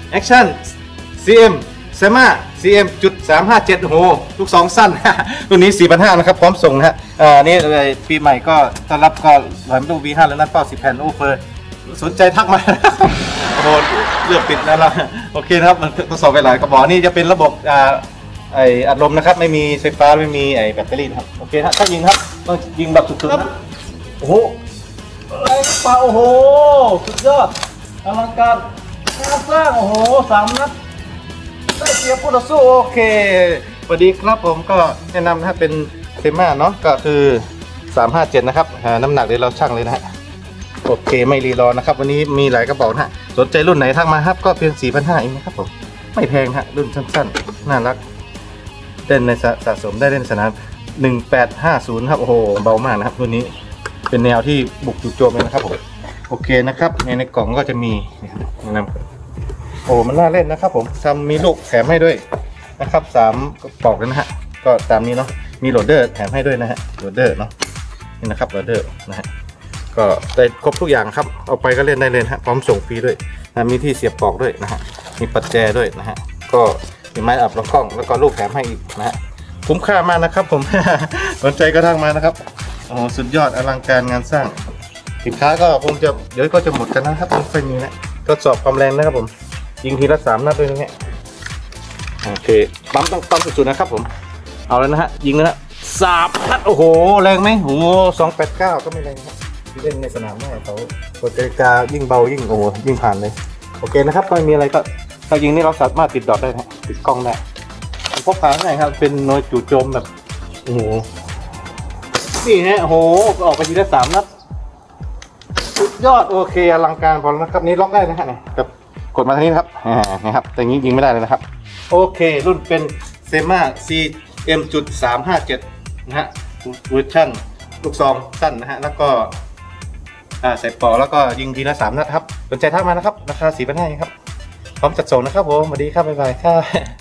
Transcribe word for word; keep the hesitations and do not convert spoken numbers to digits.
แอคชั่น ซี เอ็ม เซม่า ซี เอ็ม จุด สามห้าเจ็ด โอ้โหลูกสองสั้นรุ่นนี้ สี่พันห้าร้อย นะครับพร้อมส่งนะฮะอ่านี่เลยปีใหม่ก็ต้อนรับก็หลอยมาดู วี ห้า แล้วนั่นก็สิบแผ่นโอเฟอร์สนใจทักมาโอ้โหเลือกปิดแล้วเราโอเคนะครับมันทดสอบไปหลายกระบอกนี่จะเป็นระบบอ่าไออัดลมนะครับไม่มีไฟฟ้าไม่มีไอแบตเตอรี่ครับโอเคฮะถ้ายิงครับต้องยิงแบบสุดๆนะโอ้โหไอ้ปลาโอ้โหสุดยอดอลังการงานสร้างโอ้โหสามนัดได้เสียผู้ต่อสู้โอเคสวัสดีครับผมก็แนะนำนะเป็นเซม่าเนาะก็คือสามห้าเจ็ดนะครับน้ำหนักเดี๋ยวเราชั่งเลยนะฮะโอเคไม่รีรอนะครับวันนี้มีหลายกระบอกนะฮะสนใจรุ่นไหนทักมาครับก็เพียง สี่พันห้าร้อย เองนะครับผมไม่แพงฮะรุ่นสั้นๆน่ารักเล่นในสะสมได้เล่นสนามหนึ่งแปดห้าศูนย์ครับโอ้โหเบามากนะครับรุ่นนี้เป็นแนวที่บุกจู่โจมเลยนะครับผมโอเคนะครับในในกล่องก็จะมีแนะนำโอ้มันน่าเล่นนะครับผมทำมีลูกแถมให้ด้วยนะครับสามกระบอกนะฮะก็ตามนี้เนาะมีโหลดเดอร์แถมให้ด้วยนะฮะโหลดเดอร์เนาะนี่นะครับโหลดเดอร์นะฮะก็ได้ครบทุกอย่างครับเอาไปก็เล่นได้เลยฮะพร้อมส่งฟรีด้วยนะมีที่เสียบปลอกด้วยนะฮะมีปัจแจด้วยนะฮะก็มีไม้อับลำกล้องแล้วก็ลูกแถมให้อีกนะฮะคุ้มค่ามากนะครับผม สนใจก็ทักมานะครับโอ้สุดยอดอลังการงานสร้างสินค้าก็คงจะเดี๋ยวก็จะหมดกันนะครับไม่ค่อยมีนะทดสอบความแรงนะครับผมยิงทีละสามนัดด้วยนะฮะโอเคปั๊มต้องปั๊มสุดๆนะครับผมเอาแล้วนะฮะยิงแล้วนะสามนัดโอ้โหแรงไหมโอ้สองแปดเก้าก็ไม่แรงครับเล่นในสนามได้เขากดกายิ่งเบายิ่งโอ้ยิ่งผ่านเลยโอเคนะครับไม่มีอะไรก็ถ้ายิงนี่เราสามารถติดดอทได้นะติดกล้องได้พกพาง่ายครับเป็นหน่วยจู่โจมแบบโอ้โหนี่ฮะโอ้โหออกไปทีละสามนัดสุดยอดโอเคอลังการพอแล้วนะครับนี้ล็อกได้นะฮะเนี่ยกับกดมาทางนี้นะครับอ่านะครับแต่นี้ยิงไม่ได้เลยนะครับโอเครุ่นเป็นเซม่า ซี เอ็ม จุด สามห้าเจ็ด นะฮะเวอร์ชั่นลูกซองสั้นนะฮะแล้วก็ใส่ปอแล้วก็ยิงทีละสามนัดครับสนใจทักมานะครับราคา สี่พันห้าร้อย ครับพร้อมจัดส่งนะครับผมสวัสดีครับบ๊ายบายครับ